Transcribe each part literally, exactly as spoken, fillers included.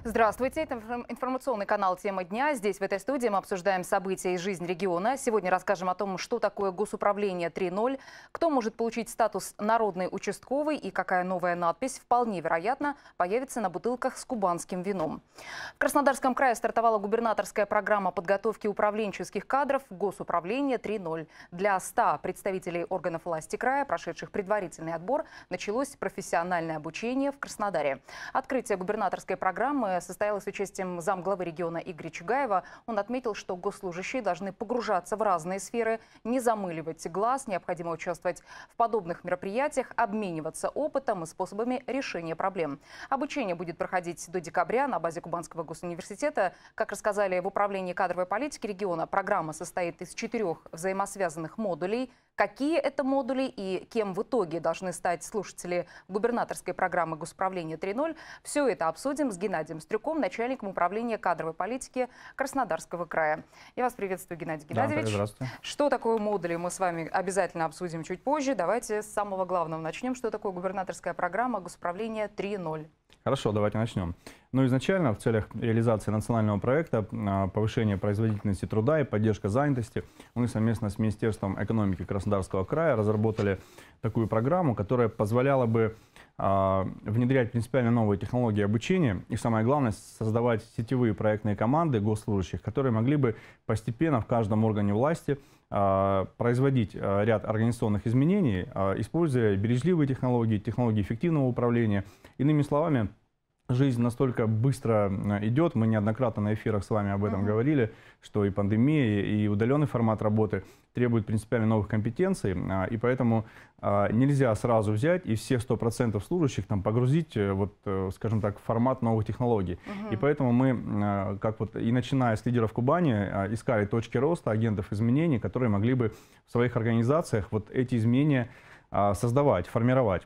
Здравствуйте, это информационный канал «Тема дня». Здесь, в этой студии, мы обсуждаем события и жизнь региона. Сегодня расскажем о том, что такое госуправление три ноль, кто может получить статус народный участковый и какая новая надпись, вполне вероятно, появится на бутылках с кубанским вином. В Краснодарском крае стартовала губернаторская программа подготовки управленческих кадров «Госуправление три ноль». Для ста представителей органов власти края, прошедших предварительный отбор, началось профессиональное обучение в Краснодаре. Открытие губернаторской программы состоялось с участием замглавы региона Игоря Чугаева. Он отметил, что госслужащие должны погружаться в разные сферы, не замыливать глаз, необходимо участвовать в подобных мероприятиях, обмениваться опытом и способами решения проблем. Обучение будет проходить до декабря на базе Кубанского госуниверситета. Как рассказали в управлении кадровой политики региона, программа состоит из четырех взаимосвязанных модулей. Какие это модули и кем в итоге должны стать слушатели губернаторской программы «Госуправление три ноль», все это обсудим с Геннадием Стрюком, начальником управления кадровой политики Краснодарского края. Я вас приветствую, Геннадий Геннадьевич. Да, здравствуйте. Что такое модули, мы с вами обязательно обсудим чуть позже. Давайте с самого главного начнем. Что такое губернаторская программа «Госуправление три ноль»? Хорошо, давайте начнем. Ну, изначально в целях реализации национального проекта повышения производительности труда и поддержка занятости мы совместно с Министерством экономики Краснодарского края разработали такую программу, которая позволяла бы э, внедрять принципиально новые технологии обучения и, самое главное, создавать сетевые проектные команды госслужащих, которые могли бы постепенно в каждом органе власти э, производить э, ряд организационных изменений, э, используя бережливые технологии, технологии эффективного управления. Иными словами, жизнь настолько быстро идет, мы неоднократно на эфирах с вами об этом uh-huh. говорили, что и пандемия, и удаленный формат работы требует принципиально новых компетенций, и поэтому нельзя сразу взять и все сто процентов служащих там погрузить, вот, скажем так, в формат новых технологий. Uh-huh. И поэтому мы, как вот и начиная с лидеров Кубани, искали точки роста, агентов изменений, которые могли бы в своих организациях вот эти изменения создавать, формировать.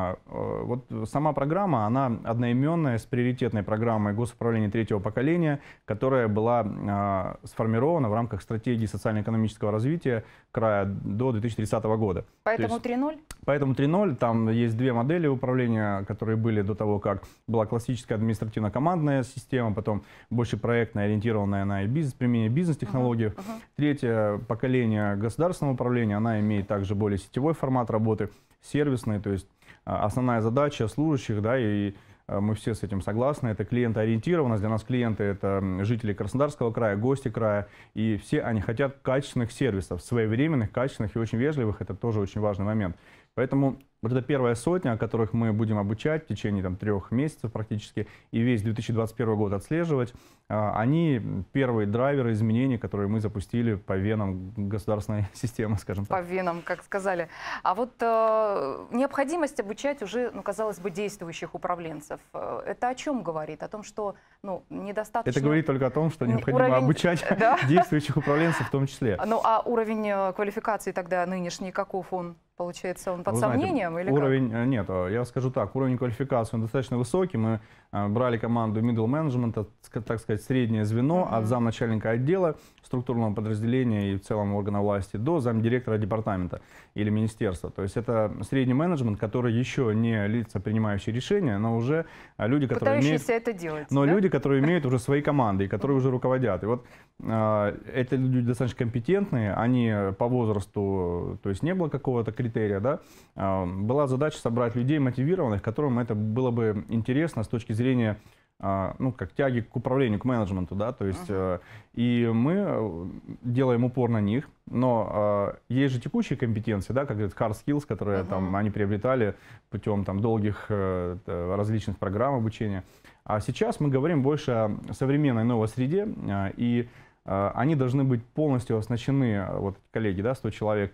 Вот сама программа, она одноименная с приоритетной программой госуправления третьего поколения, которая была сформирована в рамках стратегии социально-экономического развития края до две тысячи тридцатого года. Поэтому три ноль? Поэтому три ноль, там есть две модели управления, которые были до того, как была классическая административно-командная система, потом больше проектная, ориентированная на бизнес, применение бизнес-технологий. Uh-huh. Uh-huh. Третье поколение государственного управления, она имеет также более сетевой формат работы, сервисный, то есть основная задача служащих, да, и мы все с этим согласны, это клиентоориентированность. Для нас клиенты — это жители Краснодарского края, гости края, и все они хотят качественных сервисов, своевременных, качественных и очень вежливых, это тоже очень важный момент. Поэтому вот эта первая сотня, которых мы будем обучать в течение там, трех месяцев практически, и весь две тысячи двадцать первый год отслеживать, они первые драйверы изменений, которые мы запустили по венам государственной системы, скажем так. По венам, как сказали. А вот э, необходимость обучать уже, ну, казалось бы, действующих управленцев, это о чем говорит? О том, что ну, недостаточно... Это говорит только о том, что необходимо уровень... обучать да? действующих управленцев в том числе. Ну, а уровень квалификации тогда нынешний каков он? Получается, он под Вы сомнением знаете, или уровень, как? Нет, я скажу так, уровень квалификации он достаточно высокий. Мы брали команду middle management, так сказать, среднее звено, uh-huh. от замначальника отдела, структурного подразделения и в целом органа власти до замдиректора департамента или министерства. То есть это средний менеджмент, который еще не лица, принимающие решения, но уже люди, которые имеют, это делать, но да? люди, которые имеют уже свои команды и которые uh-huh. уже руководят. И вот э, это люди достаточно компетентные, они по возрасту, то есть не было какого-то критерия, да, э, была задача собрать людей мотивированных, которым это было бы интересно с точки зрения ну, как тяги к управлению, к менеджменту, да, то есть, uh-huh. и мы делаем упор на них, но есть же текущие компетенции, да, как говорят, hard skills, которые uh-huh. там они приобретали путем там долгих различных программ обучения, а сейчас мы говорим больше о современной новой среде, и они должны быть полностью оснащены, вот коллеги, да, сто человек,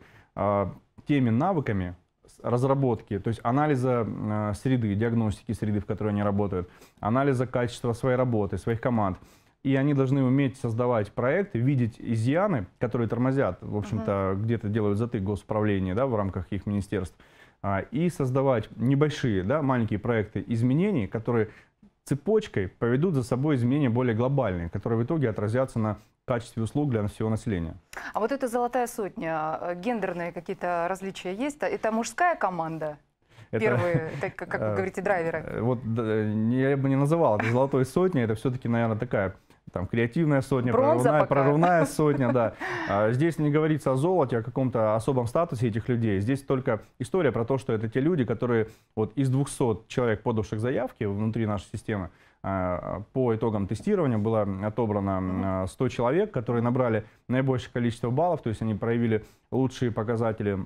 теми навыками разработки, то есть анализа э, среды, диагностики среды, в которой они работают, анализа качества своей работы, своих команд. И они должны уметь создавать проекты, видеть изъяны, которые тормозят, в общем-то, uh-huh. где-то делают затык госуправления, да, в рамках их министерств, а, и создавать небольшие, да, маленькие проекты изменений, которые цепочкой поведут за собой изменения более глобальные, которые в итоге отразятся на качестве услуг для всего населения. А вот эта золотая сотня, гендерные какие-то различия есть? Это мужская команда? первые, это, как, как вы говорите, драйверы? Вот я бы не называл это золотой сотней, это все-таки, наверное, такая там креативная сотня, прорывная, прорывная сотня, да. Здесь не говорится о золоте, о каком-то особом статусе этих людей. Здесь только история про то, что это те люди, которые вот из двухсот человек, подавших заявки внутри нашей системы, по итогам тестирования было отобрано сто человек, которые набрали наибольшее количество баллов, то есть они проявили лучшие показатели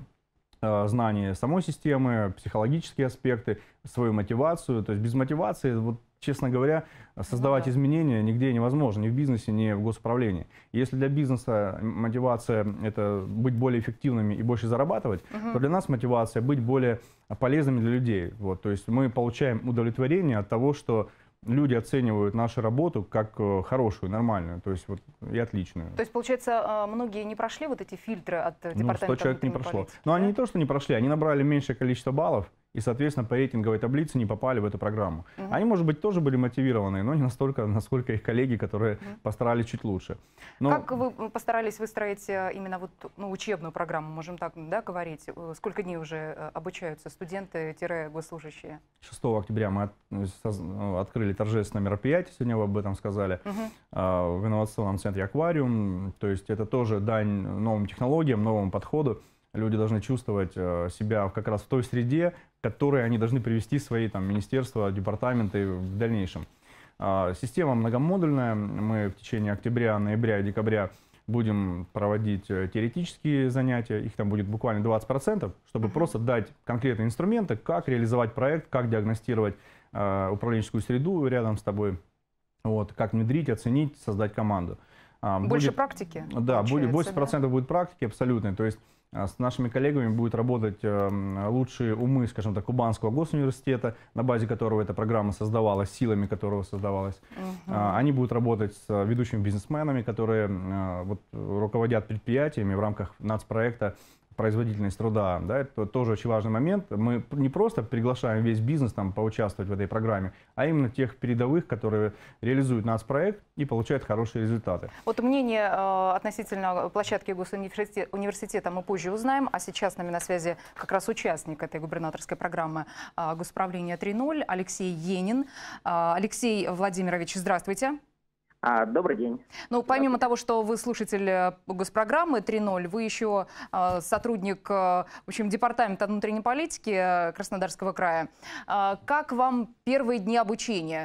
знаний самой системы, психологические аспекты, свою мотивацию. То есть без мотивации, вот, честно говоря, создавать ну, да. изменения нигде невозможно, ни в бизнесе, ни в госуправлении. Если для бизнеса мотивация – это быть более эффективными и больше зарабатывать, угу. то для нас мотивация – быть более полезными для людей. Вот, то есть мы получаем удовлетворение от того, что люди оценивают нашу работу как хорошую, нормальную, то есть вот и отличную. То есть, получается, многие не прошли вот эти фильтры от департамента? Ну, сто человек не прошло. Политики, Но да? они не то, что не прошли, они набрали меньшее количество баллов и, соответственно, по рейтинговой таблице не попали в эту программу. Угу. Они, может быть, тоже были мотивированы, но не настолько, насколько их коллеги, которые угу. постарались чуть лучше. Но... Как вы постарались выстроить именно вот, ну, учебную программу, можем так, да, говорить? Сколько дней уже обучаются студенты-госслужащие? шестого октября мы от, открыли торжественное мероприятие, сегодня вы об этом сказали, угу. в инновационном центре «Аквариум». То есть это тоже дань новым технологиям, новому подходу. Люди должны чувствовать себя как раз в той среде, в которой они должны привести свои там, министерства, департаменты в дальнейшем. Система многомодульная. Мы в течение октября, ноября и декабря будем проводить теоретические занятия. Их там будет буквально двадцать процентов, чтобы uh-huh. просто дать конкретные инструменты, как реализовать проект, как диагностировать управленческую среду рядом с тобой, вот, как внедрить, оценить, создать команду. Больше будет, практики? Да, будет, восемьдесят процентов да? будет практики абсолютной. То есть с нашими коллегами будут работать лучшие умы, скажем так, Кубанского госуниверситета, на базе которого эта программа создавалась, силами которого создавалась. Угу. Они будут работать с ведущими бизнесменами, которые вот, руководят предприятиями в рамках нацпроекта производительность труда. Да, это тоже очень важный момент. Мы не просто приглашаем весь бизнес там, поучаствовать в этой программе, а именно тех передовых, которые реализуют нацпроект и получают хорошие результаты. Вот мнение э, относительно площадки госуниверситета университета мы позже узнаем, а сейчас с нами на связи как раз участник этой губернаторской программы э, Госуправления три ноль Алексей Енин. Э, Алексей Владимирович, здравствуйте. А, добрый день. Ну, помимо того, что вы слушатель госпрограммы три ноль, вы еще э, сотрудник э, в общем, департамента внутренней политики Краснодарского края. Э, как вам первые дни обучения?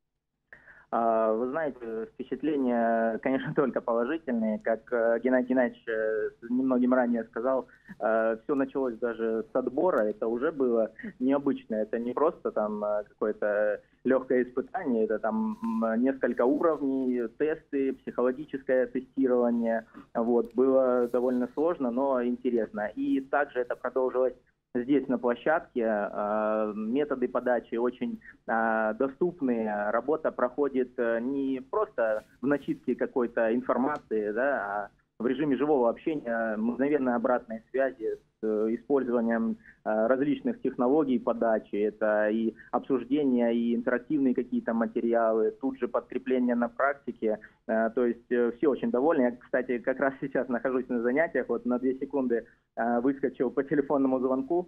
Вы знаете, впечатления, конечно, только положительные. Как Геннадий Геннадьевич немногим ранее сказал, все началось даже с отбора. Это уже было необычно. Это не просто там какое-то легкое испытание, это там несколько уровней, тесты, психологическое тестирование. Вот. Было довольно сложно, но интересно. И также это продолжилось здесь, на площадке. Методы подачи очень доступные. Работа проходит не просто в начитке какой-то информации, да, а в режиме живого общения, мгновенной обратной связи с использованием различных технологий подачи. Это и обсуждения, и интерактивные какие-то материалы, тут же подкрепление на практике. То есть все очень довольны. Я, кстати, как раз сейчас нахожусь на занятиях, вот на две секунды выскочил по телефонному звонку.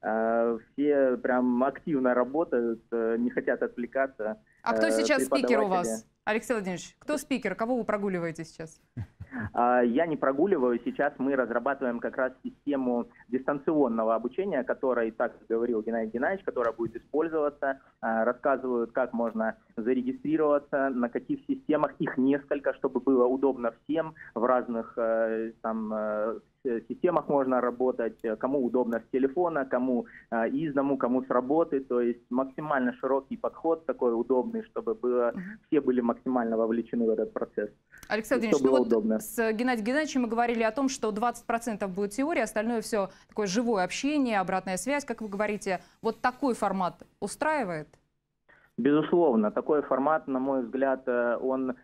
Все прям активно работают, не хотят отвлекаться. А кто сейчас спикер у вас, Алексей Владимирович? Кто спикер? Кого вы прогуливаете сейчас? Я не прогуливаю. Сейчас мы разрабатываем как раз систему дистанционного обучения, которая, так говорил Геннадий Геннадьевич, которая будет использоваться. Рассказывают, как можно зарегистрироваться, на каких системах. Их несколько, чтобы было удобно всем. В разных там системах можно работать, кому удобно с телефона, кому из дому, кому с работы. То есть максимально широкий подход, такой удобный, чтобы было, угу. все были максимально вовлечены в этот процесс. Алексей Владимирович, ну вот удобно. С Геннадием Геннадьевичем мы говорили о том, что двадцать процентов будет теория, остальное все такое живое общение, обратная связь, как вы говорите. Вот такой формат устраивает? Безусловно, такой формат, на мой взгляд, он,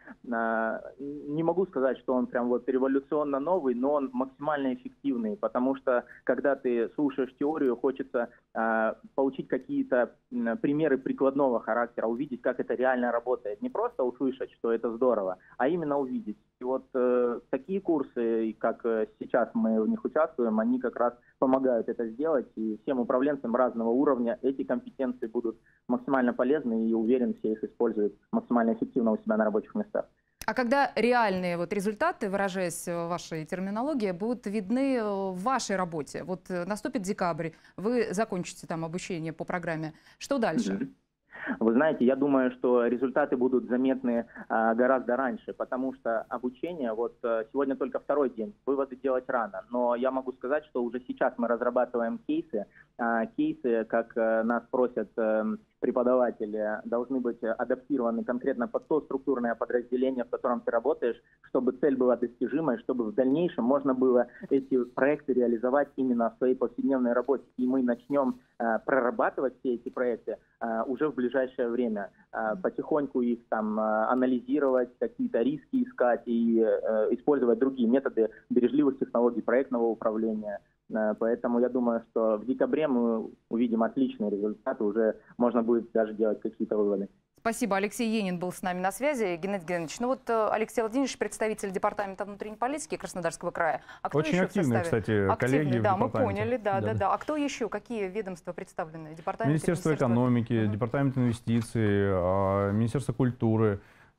не могу сказать, что он прям вот революционно новый, но он максимально эффективный, потому что, когда ты слушаешь теорию, хочется получить какие-то примеры прикладного характера, увидеть, как это реально работает. Не просто услышать, что это здорово, а именно увидеть. И вот э, такие курсы, как сейчас мы в них участвуем, они как раз помогают это сделать. И всем управленцам разного уровня эти компетенции будут максимально полезны, и уверен, все их используют максимально эффективно у себя на рабочих местах. А когда реальные вот результаты, выражаясь в вашей терминологии, будут видны в вашей работе? Вот наступит декабрь, вы закончите там обучение по программе. Что дальше? Mm-hmm. Вы знаете, я думаю, что результаты будут заметны а, гораздо раньше, потому что обучение, вот а, сегодня только второй день, выводы делать рано, но я могу сказать, что уже сейчас мы разрабатываем кейсы, а, кейсы, как а, нас просят а, преподаватели, должны быть адаптированы конкретно под то структурное подразделение, в котором ты работаешь, чтобы цель была достижимой, чтобы в дальнейшем можно было эти проекты реализовать именно в своей повседневной работе. И мы начнем а, прорабатывать все эти проекты а, уже в ближайшее время, а, потихоньку их там а, анализировать, какие-то риски искать и а, использовать другие методы бережливых технологий проектного управления. Поэтому я думаю, что в декабре мы увидим отличные результаты, уже можно будет даже делать какие-то выводы. Спасибо. Алексей Енин был с нами на связи. Геннадий Геннадьевич, ну вот Алексей Владимирович, представитель департамента внутренней политики Краснодарского края. А кто Очень еще активные, кстати, активные, коллеги да, в мы департаменте. поняли, да, да, да, да, да. А кто еще? Какие ведомства представлены? Департамент, Министерство экономики, угу. Департамент инвестиций, Министерство культуры,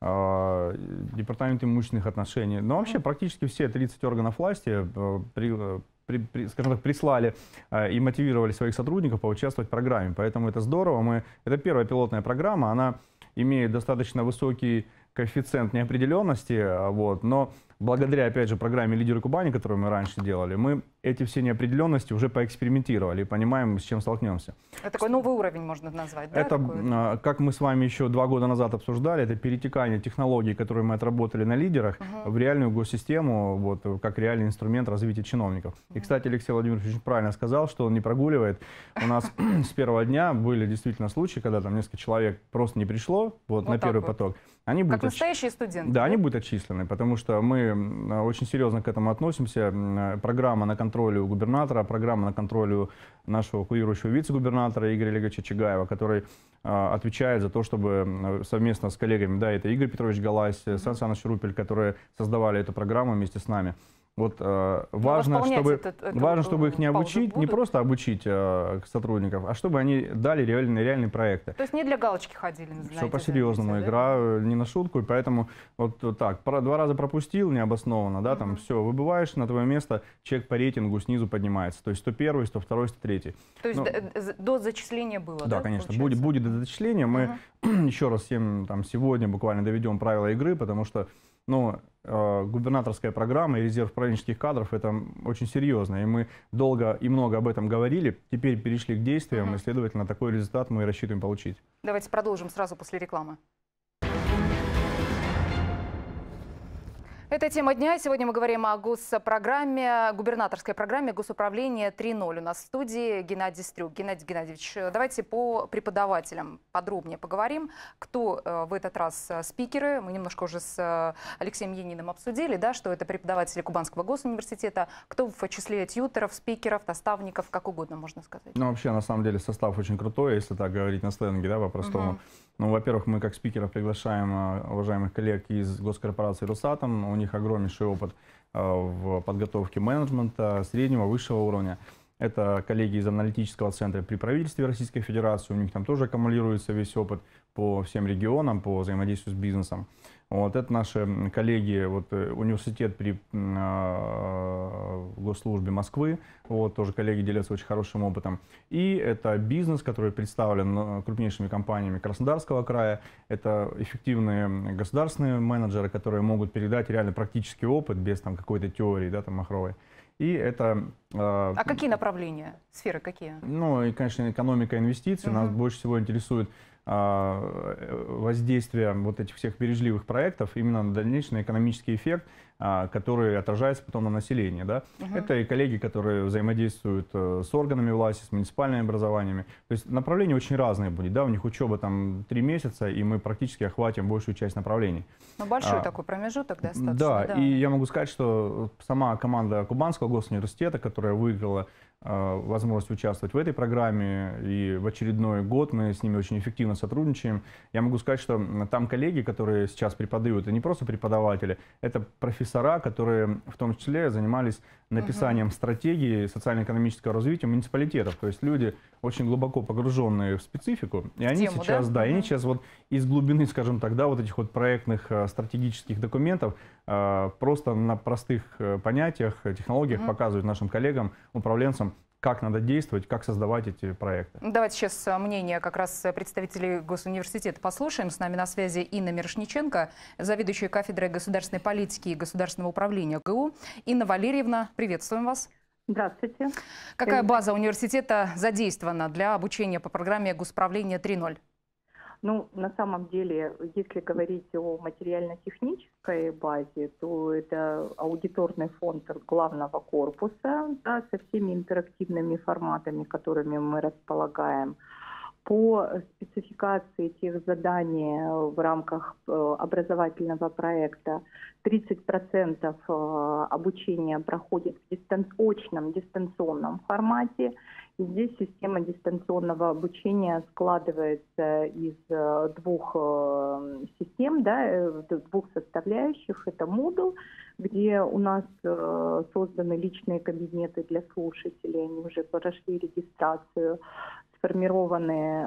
Департамент имущественных отношений. Но вообще практически все тридцать органов власти при, при, при, скажем так, прислали и мотивировали своих сотрудников поучаствовать в программе. Поэтому это здорово. Мы, это первая пилотная программа, она имеет достаточно высокий коэффициент неопределенности, вот, но благодаря, опять же, программе «Лидеры Кубани», которую мы раньше делали, мы эти все неопределенности уже поэкспериментировали и понимаем, с чем столкнемся. Это такой новый уровень можно назвать, да? Это, такой? Как мы с вами еще два года назад обсуждали, это перетекание технологий, которые мы отработали на лидерах, угу. в реальную госсистему, вот, как реальный инструмент развития чиновников. Угу. И, кстати, Алексей Владимирович очень правильно сказал, что он не прогуливает. У нас с первого дня были действительно случаи, когда там несколько человек просто не пришло вот, на первый поток. Они как настоящие студенты? Да, они будут отчислены, потому что мы очень серьезно к этому относимся. Программа на контроле у губернатора, программа на контроле у нашего курирующего вице-губернатора Игоря Олеговича Чигаева, который а, отвечает за то, чтобы совместно с коллегами, да, это Игорь Петрович Галась, Сан Саныч Рупель, которые создавали эту программу вместе с нами. Вот э, важно, чтобы, этот, этот, важно, чтобы их не обучить, не просто обучить э, сотрудников, а чтобы они дали реальные, реальные проекты. То есть не для галочки ходили, знаете. Все по-серьезному, да? Игра не на шутку, и поэтому вот так, два раза пропустил необоснованно, да, там mm-hmm. все, выбываешь на твое место, чек по рейтингу снизу поднимается, то есть сто первый, сто второй, сто третий. То есть ну, до, до зачисления было, да? Да, конечно, будет, будет до зачисления, мы mm-hmm. еще раз всем там сегодня буквально доведем правила игры, потому что ну, э, губернаторская программа и резерв управленческих кадров — это очень серьезно. И мы долго и много об этом говорили, теперь перешли к действиям, uh-huh. и, следовательно, такой результат мы рассчитываем получить. Давайте продолжим сразу после рекламы. Это тема дня. Сегодня мы говорим о госпрограмме, губернаторской программе госуправления три ноль. У нас в студии Геннадий Стрюк. Геннадий Геннадьевич, давайте по преподавателям подробнее поговорим. Кто э, в этот раз спикеры? Мы немножко уже с э, Алексеем Ениным обсудили, да, что это преподаватели Кубанского госуниверситета. Кто в числе тьютеров, спикеров, наставников, как угодно можно сказать? Ну, вообще, на самом деле, состав очень крутой, если так говорить на сленге, да, по-простому. Угу. Ну, во-первых, мы как спикеров приглашаем э, уважаемых коллег из госкорпорации «Росатом». У них огромнейший опыт э, в подготовке менеджмента среднего, высшего уровня. Это коллеги из аналитического центра при правительстве Российской Федерации. У них там тоже аккумулируется весь опыт по всем регионам, по взаимодействию с бизнесом. Вот, это наши коллеги, вот, университет при э, госслужбе Москвы, вот, тоже коллеги делятся очень хорошим опытом. И это бизнес, который представлен крупнейшими компаниями Краснодарского края. Это эффективные государственные менеджеры, которые могут передать реально практический опыт без там, какой-то теории, да, там, махровой. И это, э, а какие направления, сферы какие? Ну, и, конечно, экономика, инвестиции. Uh-huh. Нас больше всего интересует воздействие вот этих всех бережливых проектов именно на дальнейший экономический эффект, который отражается потом на населении. Да? Uh-huh. Это и коллеги, которые взаимодействуют с органами власти, с муниципальными образованиями. То есть направления очень разные будут. Да? У них учеба там три месяца, и мы практически охватим большую часть направлений. Но большой а, такой промежуток достаточно. Да, да, и я могу сказать, что сама команда Кубанского госуниверситета, которая выиграла возможность участвовать в этой программе, и в очередной год мы с ними очень эффективно сотрудничаем. Я могу сказать, что там коллеги, которые сейчас преподают, это не просто преподаватели, это профессора, которые в том числе занимались написанием угу. стратегии социально-экономического развития муниципалитетов. То есть люди очень глубоко погруженные в специфику, и они Тему, сейчас, да, да угу. и они сейчас вот из глубины, скажем так, да, вот этих вот проектных стратегических документов просто на простых понятиях, технологиях угу. показывают нашим коллегам, управленцам, как надо действовать, как создавать эти проекты. Давайте сейчас мнение как раз представителей госуниверситета послушаем. С нами на связи Инна Мирошниченко, заведующая кафедрой государственной политики и государственного управления ГУ. Инна Валерьевна, приветствуем вас. Здравствуйте. Какая база университета задействована для обучения по программе Госуправления три ноль? Ну, на самом деле, если говорить о материально-технической базе, то это аудиторный фонд главного корпуса, да, со всеми интерактивными форматами, которыми мы располагаем. По спецификации тех заданий в рамках образовательного проекта тридцать процентов обучения проходит в дистанц... очном дистанционном формате. И здесь система дистанционного обучения складывается из двух систем, да, двух составляющих. Это Moodle, где у нас созданы личные кабинеты для слушателей, они уже прошли регистрацию, сформированы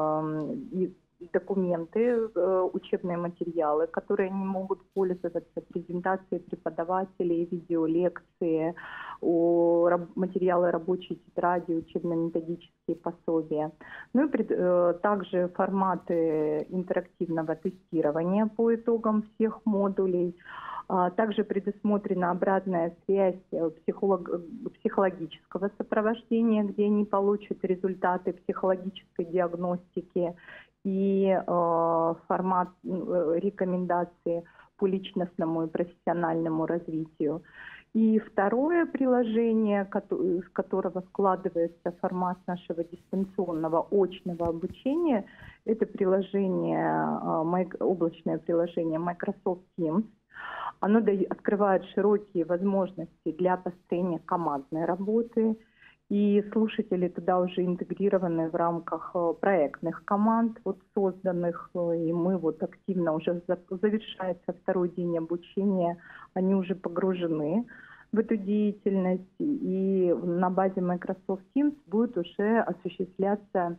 э, документы, э, учебные материалы, которые они могут пользоваться, презентации преподавателей, видеолекции, о, раб, материалы рабочей тетради, учебно-методические пособия. Ну и пред, э, также форматы интерактивного тестирования по итогам всех модулей. Также предусмотрена обратная связь психолог... психологического сопровождения, где они получат результаты психологической диагностики и э, формат э, рекомендации по личностному и профессиональному развитию. И второе приложение, из которого складывается формат нашего дистанционного очного обучения, это приложение, облачное приложение Microsoft Teams. Оно открывает широкие возможности для построения командной работы, и слушатели туда уже интегрированы в рамках проектных команд, вот созданных, и мы вот активно уже завершается второй день обучения, они уже погружены в эту деятельность, и на базе Microsoft Teams будет уже осуществляться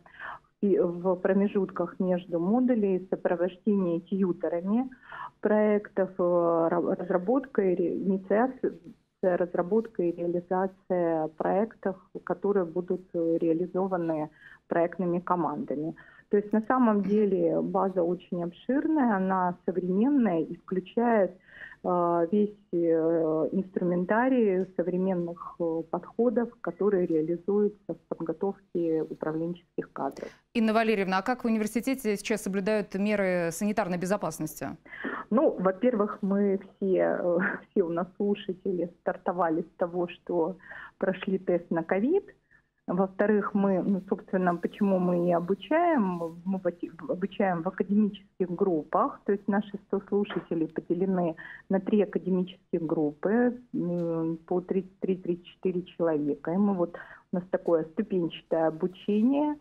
в промежутках между модулей сопровождение тьюторами проектов, разработка и инициация, разработка и реализация проектов, которые будут реализованы проектными командами. То есть на самом деле база очень обширная, она современная и включает э, весь э, инструментарий современных э, подходов, которые реализуются в подготовке управленческих кадров. Инна Валерьевна, а как в университете сейчас соблюдают меры санитарной безопасности? Ну, во-первых, мы все, э, все у нас слушатели стартовали с того, что прошли тест на ковид. Во-вторых, мы, ну, собственно, почему мы и обучаем, мы обучаем в академических группах, то есть наши сто слушателей поделены на три академические группы по тридцать три — тридцать четыре человека. И мы вот, у нас такое ступенчатое обучение,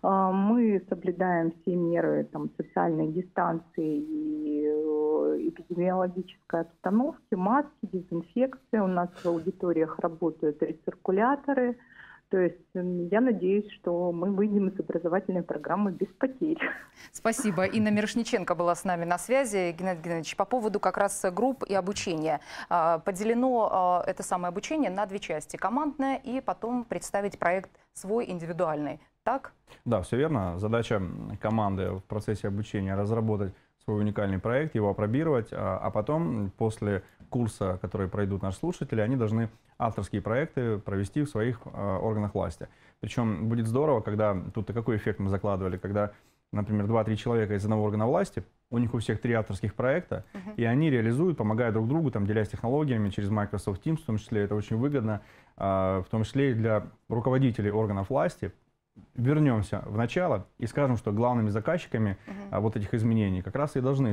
мы соблюдаем все меры там, социальной дистанции и эпидемиологической обстановки, маски, дезинфекция, у нас в аудиториях работают рециркуляторы. То есть я надеюсь, что мы выйдем из образовательной программы без потерь. Спасибо. Инна Мирошниченко была с нами на связи. Геннадий Геннадьевич, по поводу как раз групп и обучения. Поделено это самое обучение на две части. Командное и потом представить проект свой, индивидуальный. Так? Да, все верно. Задача команды в процессе обучения разработать свой уникальный проект, его опробировать, а потом после курса, который пройдут наши слушатели, они должны авторские проекты провести в своих э, органах власти. Причем будет здорово, когда, тут какой эффект мы закладывали, когда, например, два-три человека из одного органа власти, у них у всех три авторских проекта, uh-huh. и они реализуют, помогая друг другу, там, делясь технологиями через Microsoft Teams, в том числе это очень выгодно, э, в том числе и для руководителей органов власти. Вернемся в начало и скажем, что главными заказчиками uh-huh. вот этих изменений как раз и должны стать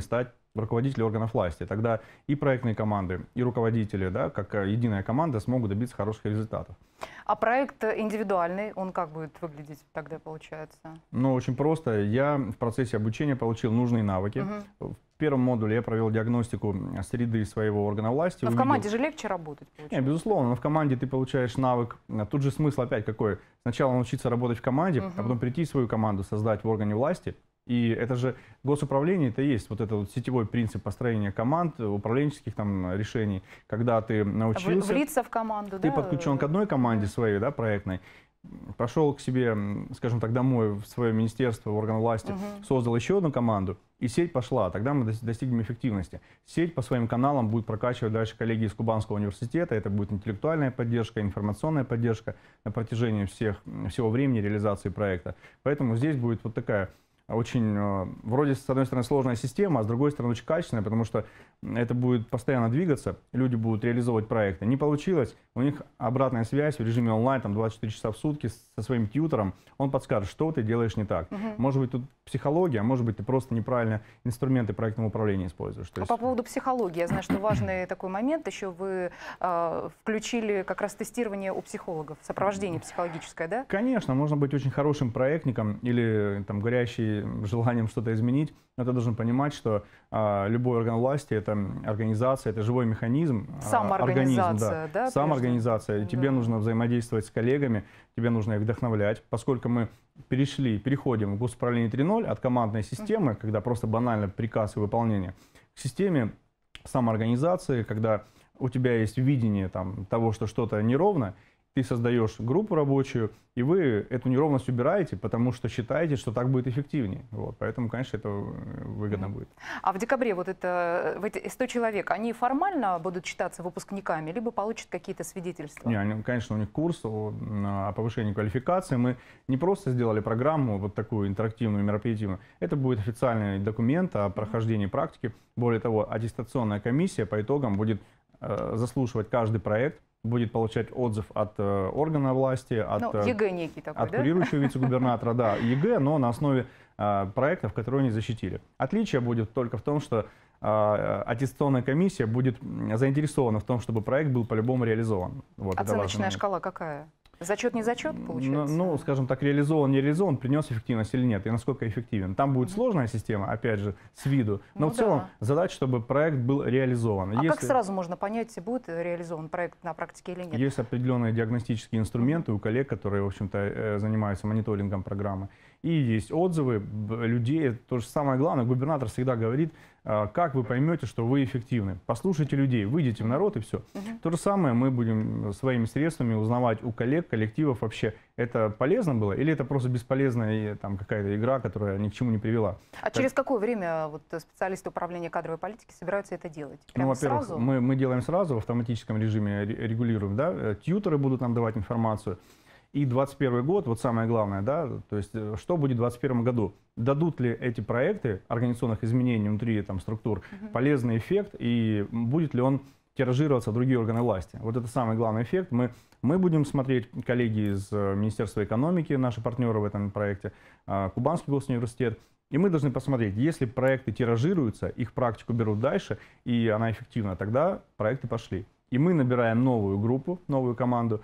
руководителей органов власти. Тогда и проектные команды, и руководители, да, как единая команда, смогут добиться хороших результатов. А проект индивидуальный, он как будет выглядеть тогда, получается? Ну, очень просто. Я в процессе обучения получил нужные навыки. Угу. В первом модуле я провел диагностику среды своего органа власти. Но увидел... в команде же легче работать, получается? Нет, безусловно, но в команде ты получаешь навык. Тут же смысл опять какой? Сначала научиться работать в команде, угу. а потом прийти свою команду создать в органе власти. И это же госуправление, это и есть вот этот вот сетевой принцип построения команд, управленческих там решений, когда ты научился... Влиться в команду, ты да? подключен к одной команде своей, да, проектной, пошел к себе, скажем так, домой в свое министерство, в орган власти, угу. создал еще одну команду, и сеть пошла, тогда мы достигнем эффективности. Сеть по своим каналам будет прокачивать дальше коллеги из Кубанского университета, это будет интеллектуальная поддержка, информационная поддержка на протяжении всех, всего времени реализации проекта. Поэтому здесь будет вот такая... очень, вроде, с одной стороны, сложная система, а с другой стороны, очень качественная, потому что это будет постоянно двигаться, люди будут реализовывать проекты. Не получилось, у них обратная связь в режиме онлайн, там двадцать четыре часа в сутки со своим тьютором, он подскажет, что ты делаешь не так. Угу. Может быть, тут психология, а может быть, ты просто неправильно инструменты проектного управления используешь. То есть... А по поводу психологии, я знаю, что важный такой момент, еще вы э, включили как раз тестирование у психологов, сопровождение психологическое, да? Конечно, можно быть очень хорошим проектником или там горящий желанием что-то изменить, но ты должен понимать, что а, любой орган власти — это организация, это живой механизм. Самоорганизация, организм, да? да? Самоорганизация. Да. Тебе нужно взаимодействовать с коллегами, тебе нужно их вдохновлять. Поскольку мы перешли, переходим в госуправление три ноль от командной системы, mm-hmm. когда просто банально приказ и выполнение, к системе самоорганизации, когда у тебя есть видение там, того, что что-то неровно, ты создаешь группу рабочую, и вы эту неровность убираете, потому что считаете, что так будет эффективнее. Вот, поэтому, конечно, это выгодно mm. будет. А в декабре вот это сто человек, они формально будут считаться выпускниками, либо получат какие-то свидетельства? Не, они, конечно, у них курс о, о повышении квалификации. Мы не просто сделали программу вот такую интерактивную, мероприятивную. Это будет официальный документ о прохождении mm. практики. Более того, аттестационная комиссия по итогам будет э, заслушивать каждый проект, будет получать отзыв от э, органа власти, от, ну, ЕГЭ некий такой, от да? курирующего вице-губернатора, да, ЕГЭ, но на основе э, проектов, которые они защитили. Отличие будет только в том, что э, аттестационная комиссия будет заинтересована в том, чтобы проект был по-любому реализован. Вот, оценочная шкала какая? Зачет, не зачет, получается? Ну, ну, скажем так, реализован, не реализован, принес эффективность или нет, и насколько эффективен. Там будет mm-hmm. сложная система, опять же, с виду, но ну, в целом да. задача, чтобы проект был реализован. А Если... как сразу можно понять, будет реализован проект на практике или нет? Есть определенные диагностические инструменты mm-hmm. у коллег, которые, в общем-то, занимаются мониторингом программы. И есть отзывы людей. То же самое главное, губернатор всегда говорит, как вы поймете, что вы эффективны. Послушайте людей, выйдите в народ и все. Угу. То же самое мы будем своими средствами узнавать у коллег, коллективов вообще, это полезно было или это просто бесполезная там, какая-то игра, которая ни к чему не привела. А так... через какое время вот, специалисты управления кадровой политики собираются это делать? Прямо ну, во-первых, сразу? Мы, мы делаем сразу, в автоматическом режиме регулируем. Да? Тьюторы будут нам давать информацию. И двадцать первый год, вот самое главное, да, то есть что будет в двадцать первом году? Дадут ли эти проекты организационных изменений внутри там, структур uh-huh. полезный эффект и будет ли он тиражироваться в другие органы власти? Вот это самый главный эффект. Мы, мы будем смотреть, коллеги из Министерства экономики, наши партнеры в этом проекте, Кубанский госуниверситет, и мы должны посмотреть, если проекты тиражируются, их практику берут дальше и она эффективна, тогда проекты пошли. И мы набираем новую группу, новую команду,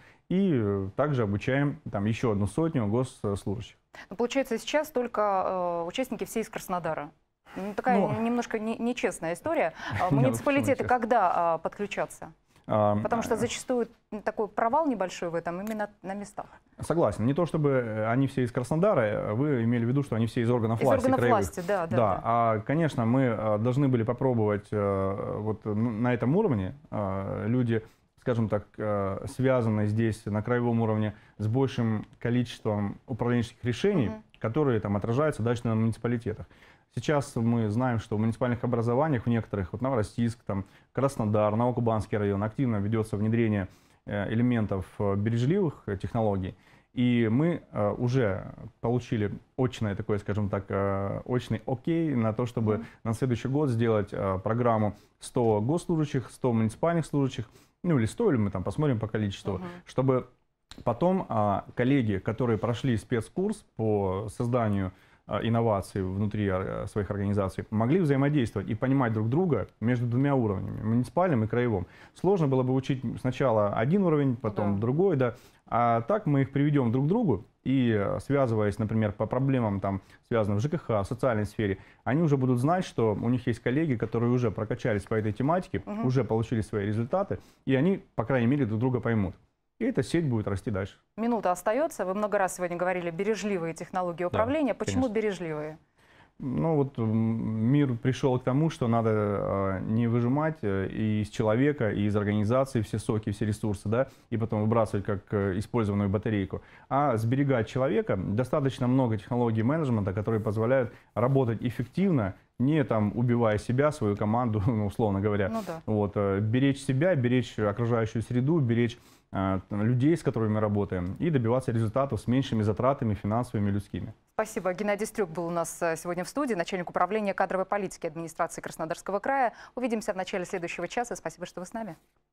и также обучаем там еще одну сотню госслужащих. Но получается, сейчас только э, участники все из Краснодара. Ну, такая ну, немножко не, нечестная история. Муниципалитеты когда э, подключатся? А, Потому что зачастую такой провал небольшой в этом именно на местах. Согласен. Не то чтобы они все из Краснодара, вы имели в виду, что они все из органов из власти. Из органов краевых. власти, да, да, да. да. А, конечно, мы должны были попробовать вот на этом уровне люди, скажем так, связанные здесь на краевом уровне с большим количеством управленческих решений, угу. которые там отражаются дальше на муниципалитетах. Сейчас мы знаем, что в муниципальных образованиях, в некоторых, вот Новороссийск, там, Краснодар, Новокубанский район, активно ведется внедрение элементов бережливых технологий. И мы уже получили очное такое, скажем так, очный окей на то, чтобы mm-hmm. на следующий год сделать программу сто госслужащих, сто муниципальных служащих, ну или сто, или мы там посмотрим по количеству, mm-hmm. чтобы потом коллеги, которые прошли спецкурс по созданию инноваций внутри своих организаций, могли взаимодействовать и понимать друг друга между двумя уровнями, муниципальным и краевым. Сложно было бы учить сначала один уровень, потом да. другой, да. А так мы их приведем друг к другу и, связываясь, например, по проблемам, там, связанным с ЖКХ, социальной сфере, они уже будут знать, что у них есть коллеги, которые уже прокачались по этой тематике, угу. уже получили свои результаты, и они, по крайней мере, друг друга поймут. И эта сеть будет расти дальше. Минута остается. Вы много раз сегодня говорили бережливые технологии управления. Да, почему конечно. бережливые? Ну вот мир пришел к тому, что надо э, не выжимать э, и из человека, и из организации все соки, все ресурсы, да, и потом выбрасывать как э, использованную батарейку, а сберегать человека. Достаточно много технологий менеджмента, которые позволяют работать эффективно, не там убивая себя, свою команду, ну, условно говоря. Ну, да. Вот, э, беречь себя, беречь окружающую среду, беречь э, людей, с которыми мы работаем, и добиваться результатов с меньшими затратами финансовыми и людскими. Спасибо. Геннадий Стрюк был у нас сегодня в студии, начальник управления кадровой политики администрации Краснодарского края. Увидимся в начале следующего часа. Спасибо, что вы с нами.